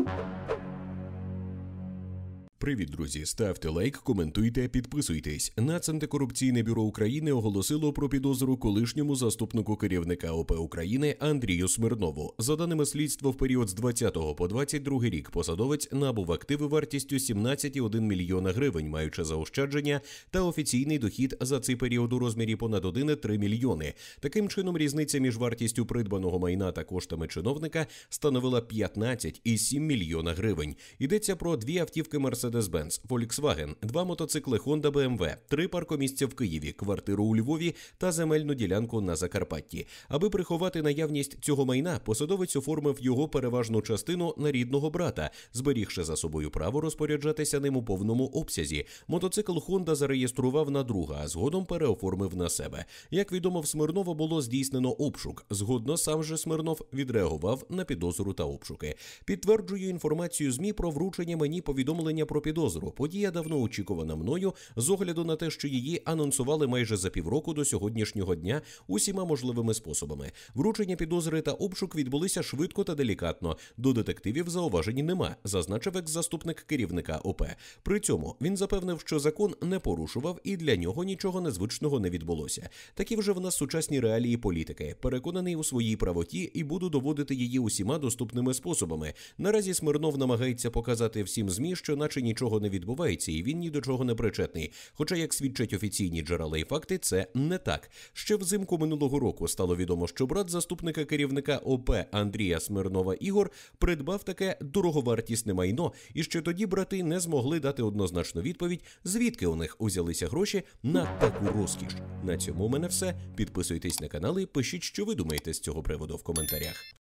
Привіт, друзі! Ставте лайк, коментуйте, підписуйтесь. Нацантикорупційне бюро України оголосило про підозру колишньому заступнику керівника ОП України Андрію Смирнову. За даними слідства, в період з 20 по 22 рік посадовець набув активи вартістю 17,1 мільйона гривень, маючи заощадження та офіційний дохід за цей період у розмірі понад 1,3 мільйони. Таким чином, різниця між вартістю придбаного майна та коштами чиновника становила 15,7 мільйона гривень. Йдеться про дві автівки Mercedes-Benz, Volkswagen, два мотоцикли Honda BMW, 3 паркомісця в Києві, квартиру у Львові та земельну ділянку на Закарпатті. Аби приховати наявність цього майна, посадовець оформив його переважну частину на рідного брата, зберігши за собою право розпоряджатися ним у повному обсязі. Мотоцикл Honda зареєстрував на друга, а згодом переоформив на себе. Як відомо, в Смирнова було здійснено обшук. Згодно сам же Смирнов відреагував на підозру та обшуки. Підтверджую інформацію ЗМІ про вручення мені повідомлення про підозру. Подія давно очікувана мною, з огляду на те, що її анонсували майже за півроку до сьогоднішнього дня усіма можливими способами. Вручення підозри та обшук відбулися швидко та делікатно. До детективів зауважень нема, зазначив екс-заступник керівника ОП. При цьому він запевнив, що закон не порушував і для нього нічого незвичного не відбулося. Такі вже в нас сучасні реалії політики. Переконаний у своїй правоті і буду доводити її усіма доступними способами. Наразі Смирнов намагається показати всім ЗМІ, що наче нічого не відбувається і він ні до чого не причетний. Хоча, як свідчать офіційні джерела і факти, це не так. Ще взимку минулого року стало відомо, що брат заступника керівника ОП Андрія Смирнова Ігор придбав таке дороговартісне майно, і ще тоді брати не змогли дати однозначну відповідь, звідки у них узялися гроші на таку розкіш. На цьому у мене все. Підписуйтесь на канал і пишіть, що ви думаєте з цього приводу в коментарях.